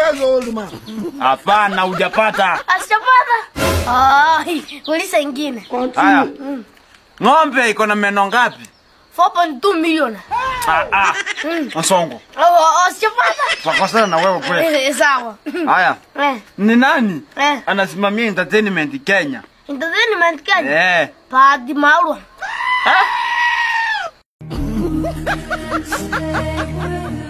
mchezo old man. Hapana, hujapata. Asijapata. Ulisa ingine. Haya. Ng'ombe iko na meno ngapi? 4.2 million. Osongo. Asijapata. Pakosana na wewe kule. Sawa. Haya. Ni nani anasimamia entertainment Kenya? Entertainment Kenya? Padi Maulwa.